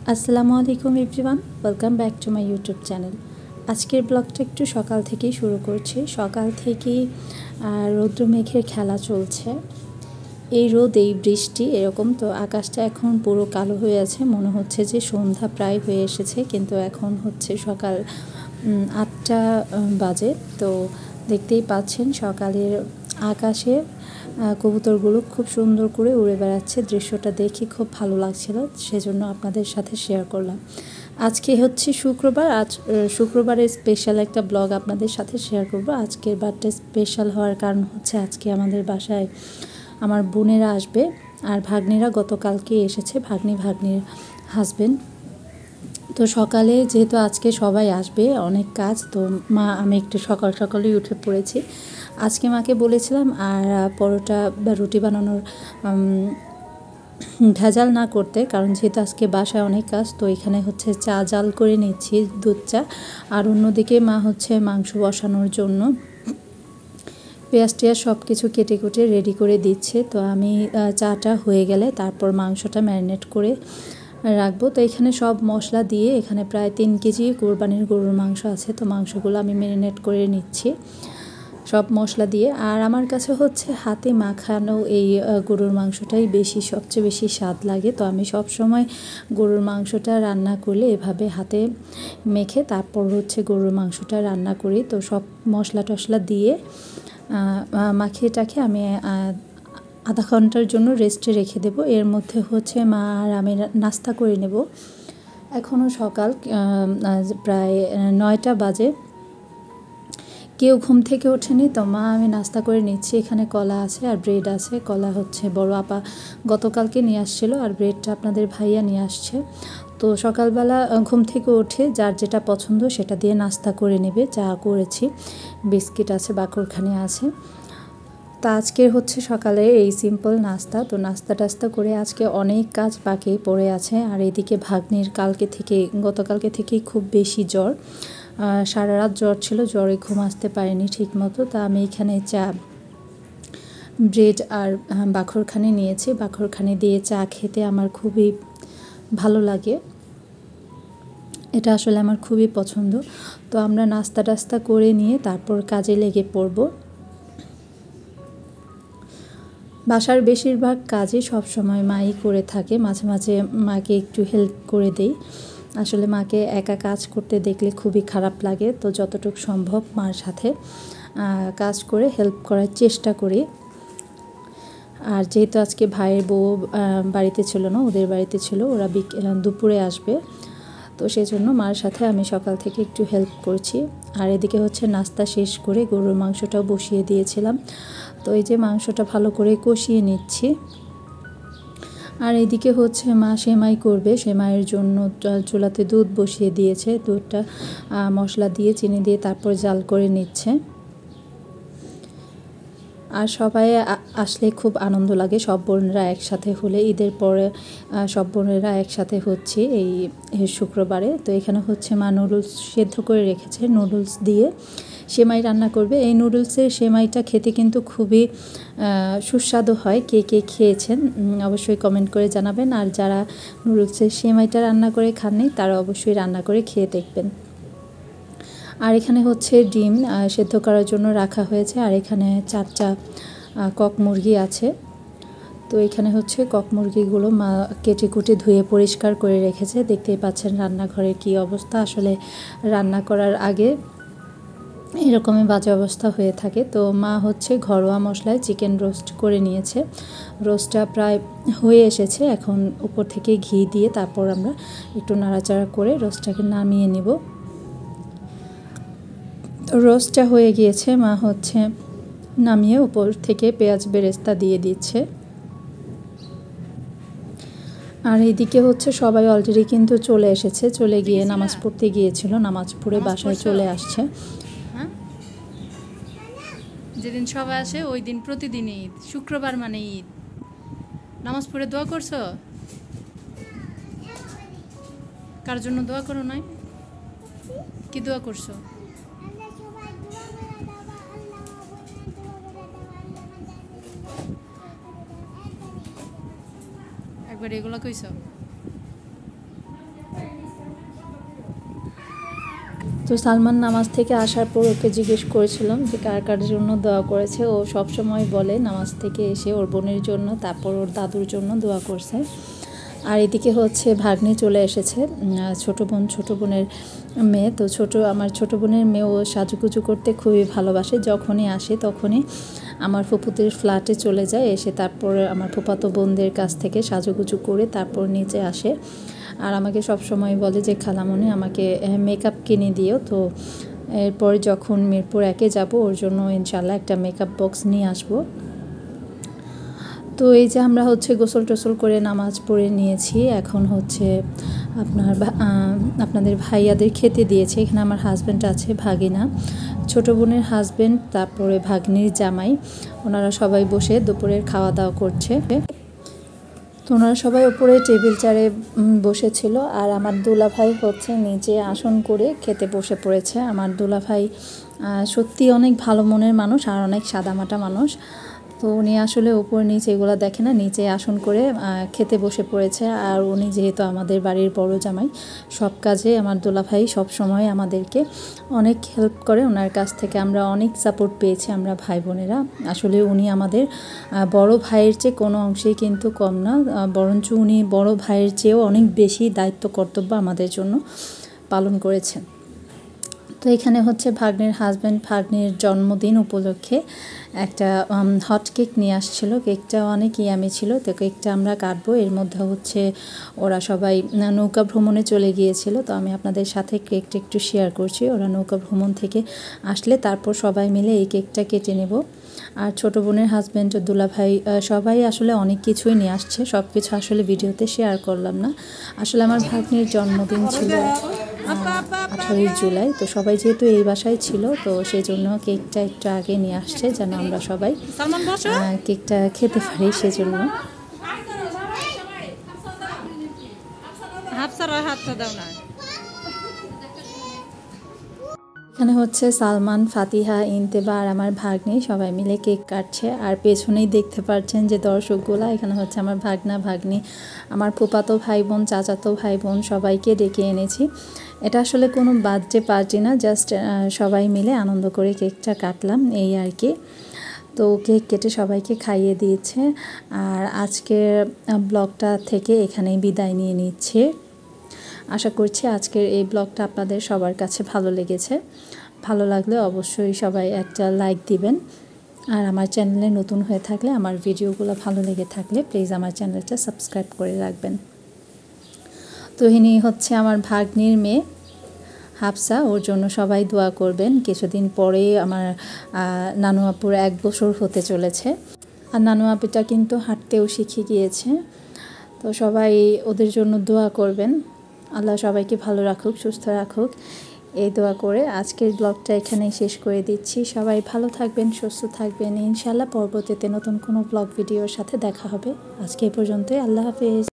আসসালামু আলাইকুম everyone, welcome back to my YouTube channel. আজকের ব্লগটা একটু সকাল থেকেই শুরু করছি। সকাল থেকেই রৌদ্র মেঘের খেলা চলছে। এই রোদ, এই বৃষ্টি, এরকম তো আকাশটা এখন পুরো কালো হয়ে আছে। মনে হচ্ছে যে সন্ধ্যা প্রায় হয়ে এসেছে, কিন্তু এখন হচ্ছে সকাল 8টা বাজে। তো দেখতেই পাচ্ছেন সকালের আকাশে কবুতরগুলো খুব সুন্দর করে উড়ে বেড়াচ্ছে। দৃশ্যটা দেখে খুব ভালো লাগছিল, সেজন্য আপনাদের সাথে শেয়ার করলাম। আজকে হচ্ছে শুক্রবার। আজ শুক্রবারের স্পেশাল একটা ব্লগ আপনাদের সাথে শেয়ার করব। আজকের বারটা স্পেশাল হওয়ার কারণ হচ্ছে আজকে আমাদের বাসায় আমার বোনেরা আসবে, আর ভাগ্নিরা গতকালকে এসেছে, ভাগ্নির হাজবেন্ড। তো সকালে যেহেতু আজকে সবাই আসবে, অনেক কাজ, তো আমি একটু সকালেই উঠে পড়েছি। আজকে মাকে বলেছিলাম আর পরোটা বা রুটি বানানোর ভেজাল না করতে, কারণ যেহেতু আজকে বাসায় অনেক কাজ। তো এখানে হচ্ছে চা জাল করে নিচ্ছি, দুধ চা। আর অন্যদিকে মা হচ্ছে মাংস বসানোর জন্য পেঁয়াজ টিয়াজ সব কিছু কেটে কুটে রেডি করে দিচ্ছে। তো আমি চাটা হয়ে গেলে তারপর মাংসটা ম্যারিনেট করে রাখবো। তো এখানে সব মশলা দিয়ে, এখানে প্রায় 3 কেজি কোরবানির গরুর মাংস আছে। তো মাংসগুলো আমি ম্যারিনেট করে নিচ্ছি সব মশলা দিয়ে। আর আমার কাছে হচ্ছে হাতে মাখানো এই গরুর মাংসটাই সবচেয়ে বেশি স্বাদ লাগে। তো আমি সব সময় গরুর মাংসটা রান্না করলে এভাবে হাতে মেখে তারপর হচ্ছে গরুর মাংসটা রান্না করি। তো সব মশলা টশলা দিয়ে মাখিয়ে টাকে আমি আধা ঘন্টার জন্য রেস্টে রেখে দেব। এর মধ্যে হচ্ছে মা আর আমি নাস্তা করে নেব। এখনও সকাল প্রায় 9টা বাজে, কেউ ঘুম থেকে ওঠেনি। তো মা আমি নাস্তা করে নিচ্ছি। এখানে কলা আছে আর ব্রেড আছে। কলা হচ্ছে বড় আপা গতকালকে নিয়ে আসছিল, আর ব্রেডটা আপনাদের ভাইয়া নিয়ে আসছে। তো সকালবেলা ঘুম থেকে উঠে যার যেটা পছন্দ সেটা দিয়ে নাস্তা করে নেবে। চা করেছি, বিস্কিট আছে, বাকরখানি আছে। তা আজকের হচ্ছে সকালে এই সিম্পল নাস্তা। তো নাস্তা টাস্তা করে আজকে অনেক কাজ বাকি পড়ে আছে। আর এদিকে ভাগ্নির গতকালকে থেকেই খুব বেশি জ্বর, সারা রাত জ্বর ছিল, জ্বরে ঘুম আসতে পারেনি ঠিক মতো। তা আমি এখানে চা, ব্রেড আর বাকরখানি নিয়েছি। বাকরখানি দিয়ে চা খেতে আমার খুবই ভালো লাগে, এটা আসলে আমার খুবই পছন্দ। তো আমরা নাস্তা টাস্তা করে নিয়ে তারপর কাজে লেগে পড়ব। বাসার বেশিরভাগ কাজই সবসময় মাই করে থাকে, মাঝে মাঝে মাকে একটু হেল্প করে দেই। আসলে মাকে একা কাজ করতে দেখলে খুবই খারাপ লাগে। তো যতটুকু সম্ভব মার সাথে কাজ করে হেল্প করার চেষ্টা করি। আর যেহেতু আজকে ভাইয়ের বউ বাড়িতে ছিল না, ওদের বাড়িতে ছিল, ওরা দুপুরে আসবে। তো সেই জন্য মার সাথে আমি সকাল থেকে একটু হেল্প করছি। আর এদিকে হচ্ছে নাস্তা শেষ করে গরুর মাংসটাও বসিয়ে দিয়েছিলাম। তো এই যে মাংসটা ভালো করে কষিয়ে নিচ্ছি। আর এদিকে হচ্ছে মা সেমাই করবে, সেমাইয়ের জন্য চুলাতে দুধ বসিয়ে দিয়েছে। দুধটা মশলা দিয়ে, চিনি দিয়ে তারপর জাল করে নিচ্ছে। আর সবাই আসলে খুব আনন্দ লাগে, সব বোনেরা একসাথে হলে। ঈদের পরে সব বোনেরা একসাথে হচ্ছে এই শুক্রবারে। তো এখানে হচ্ছে মা নুডলস সেদ্ধ করে রেখেছে, নুডলস দিয়ে সেমাই রান্না করবে। এই নুডলসের সেমাইটা খেতে কিন্তু খুবই সুস্বাদু হয়। কে কে খেয়েছেন অবশ্যই কমেন্ট করে জানাবেন। আর যারা নুডলসের সেমাইটা রান্না করে খাননি তারা অবশ্যই রান্না করে খেয়ে দেখবেন। আর এখানে হচ্ছে ডিম সেদ্ধ করার জন্য রাখা হয়েছে। আর এখানে 4টা কক মুরগি আছে। তো এখানে হচ্ছে কক মুরগিগুলো মা কেটে কুটে ধুয়ে পরিষ্কার করে রেখেছে। দেখতেই পাচ্ছেন রান্নাঘরের কী অবস্থা। আসলে রান্না করার আগে এরকমই বাজে অবস্থা হয়ে থাকে। তো মা হচ্ছে ঘরোয়া মশলায় চিকেন রোস্ট করে নিয়েছে। রোস্টটা প্রায় হয়ে এসেছে। এখন উপর থেকে ঘি দিয়ে তারপর আমরা একটু নাড়াচাড়া করে রোস্টটাকে নামিয়ে নেব। রোস্টটা হয়ে গিয়েছে, মা হচ্ছে নামিয়ে উপর থেকে পেঁয়াজ বেরেস্তা দিয়ে দিচ্ছে। আর এইদিকে হচ্ছে সবাই অলরেডি কিন্তু চলে এসেছে, চলে গিয়ে নামাজ পড়তে গিয়েছিল, নামাজ পড়ে বাসায় চলে আসছে। যেদিন সবাই আসে ওই দিন প্রতিদিন ঈদ, শুক্রবার মানে ঈদ। নামাজ পড়ে দোয়া করছো? কার জন্য দোয়া করো নাই? কি দোয়া করছো? একবার এগুলো কইছো? তো সালমান নামাজ থেকে আসার পর ওকে জিজ্ঞেস করেছিলাম যে কার কার জন্য দোয়া করেছে। ও সবসময় বলে নামাজ থেকে এসে ওর বোনের জন্য, তারপর ওর দাদুর জন্য দোয়া করছে। আর এদিকে হচ্ছে ভাগ্নি চলে এসেছে, ছোট বোনের মেয়ে। তো আমার ছোট বোনের মেয়ে ও সাজুগুজু করতে খুবই ভালোবাসে। যখনই আসে তখনই আমার ফুপুদের ফ্ল্যাটে চলে যায়, এসে তারপর আমার ফুপাতো বোনদের কাছ থেকে সাজুগুজু করে তারপর নিচে আসে। আর আমাকে সব সময় বলে যে খালামণি আমাকে মেকআপ কিনে দিও। তো এরপর যখন মিরপুর 1-এ যাব ওর জন্য ইনশাল্লাহ একটা মেকআপ বক্স নিয়ে আসবো। তো এই যে আমরা হচ্ছে গোসল টোসল করে নামাজ পড়ে নিয়েছি। এখন হচ্ছে আপনাদের ভাইয়াদের খেতে দিয়েছে। এখানে আমার হাজব্যান্ড আছে, ভাগিনা, ছোট বোনের হাজব্যান্ড, তারপরে ভাগ্নির জামাই, ওনারা সবাই বসে দুপুরের খাওয়া দাওয়া করছে। তো ওনারা সবাই উপরে টেবিল চেয়ারে বসেছিল। আর আমার দুলাভাই হচ্ছে নিচে আসন করে খেতে বসে পড়েছে। আমার দুলাভাই সত্যি অনেক ভালো মনের মানুষ আর অনেক সাদামাটা মানুষ। তো উনি আসলে উপর নিচে এগুলো দেখে না, নিচে আসন করে খেতে বসে পড়েছে। আর উনি যেহেতু আমাদের বাড়ির বড় জামাই, সব কাজে আমার দুলাভাই সব সময় আমাদেরকে অনেক হেল্প করে। ওনার কাছ থেকে আমরা অনেক সাপোর্ট পেয়েছি আমরা ভাই বোনেরা। আসলে উনি আমাদের বড় ভাইয়ের চেয়ে কোনো অংশেই কিন্তু কম না, বরঞ্চ উনি বড় ভাইয়ের চেয়েও অনেক বেশি দায়িত্ব কর্তব্য আমাদের জন্য পালন করেছেন। তো এখানে হচ্ছে ভাগ্নের হাজব্যান্ড ভাগ্নের জন্মদিন উপলক্ষে একটা হট কেক নিয়ে আসছিল। কেকটা অনেক ইয়ামি ছিল। তো কেকটা আমরা কাটবো। এর মধ্যে হচ্ছে ওরা সবাই নৌকা ভ্রমণে চলে গিয়েছিল। তো আমি আপনাদের সাথে কেকটা একটু শেয়ার করছি। ওরা নৌকা ভ্রমণ থেকে আসলে তারপর সবাই মিলে এই কেকটা কেটে নেব। আর ছোটো বোনের হাজব্যান্ড, দুলাভাই সবাই আসলে অনেক কিছুই নিয়ে আসছে। সব কিছু আসলে ভিডিওতে শেয়ার করলাম না। আসলে আমার ভাগ্নির জন্মদিন ছিল 18 জুলাই। তো সবাই যেহেতু এই বাসায় ছিল, তো সেই জন্য কেকটা একটু আগে নিয়ে আসছে যেন আমরা সবাই কেকটা খেতে পারি সেজন্য। এখানে হচ্ছে সালমান, ফাতিহা, ইন্তেবা আর আমার ভাগ্নি সবাই মিলে কেক কাটছে। আর পেছনেই দেখতে পাচ্ছেন যে দর্শকগুলা, এখানে হচ্ছে আমার ভাগনা, ভাগ্নি, আমার ফুপাতো ভাই বোন, চাচাতো ভাই বোন সবাইকে ডেকে এনেছি। এটা আসলে কোনো বার্থডে পার্টি না, জাস্ট সবাই মিলে আনন্দ করে কেকটা কাটলাম এই আর কি। তো কেক কেটে সবাইকে খাইয়ে দিয়েছে। আর আজকের ব্লগটা থেকে এখানেই বিদায় নিয়ে নিচ্ছে। আশা করছি আজকের এই ব্লগটা আপনাদের সবার কাছে ভালো লেগেছে। ভালো লাগলে অবশ্যই সবাই একটা লাইক দিবেন। আর আমার চ্যানেলে নতুন হয়ে থাকলে, আমার ভিডিওগুলো ভালো লেগে থাকলে প্লিজ আমার চ্যানেলটা সাবস্ক্রাইব করে রাখবেন। তো ইনি হচ্ছে আমার ভাগ্নির মেয়ে হাফসা, ওর জন্য সবাই দোয়া করবেন। কিছুদিন পরেই আমার নানু আপুর 1 বছর হতে চলেছে। আর নানু আপুটা কিন্তু হাঁটতেও শিখে গিয়েছে। তো সবাই ওদের জন্য দোয়া করবেন। আল্লাহ সবাইকে ভালো রাখুক, সুস্থ রাখুক, এই দোয়া করে আজকের ব্লগটা এখানেই শেষ করে দিচ্ছি। সবাই ভালো থাকবেন, সুস্থ থাকবেন। ইনশাআল্লাহ পরবর্তীতে নতুন কোনো ব্লগ ভিডিওর সাথে দেখা হবে। আজকে এই পর্যন্তই। আল্লাহ হাফেজ।